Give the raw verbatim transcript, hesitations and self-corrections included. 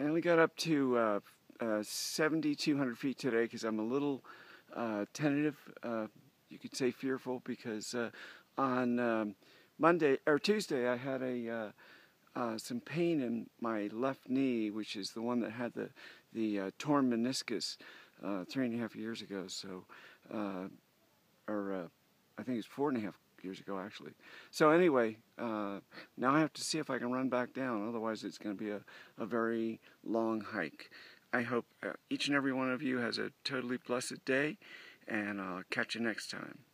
I only got up to uh, uh, seventy-two hundred feet today because I'm a little uh, tentative, uh, you could say fearful, because uh, on um, Monday or Tuesday I had a uh, uh, some pain in my left knee, which is the one that had the the uh, torn meniscus uh, three and a half years ago. So, uh, or uh, I think it's four and a half years ago actually. So anyway, uh, now I have to see if I can run back down. Otherwise, it's going to be a, a very long hike. I hope uh, each and every one of you has a totally blessed day, and I'll catch you next time.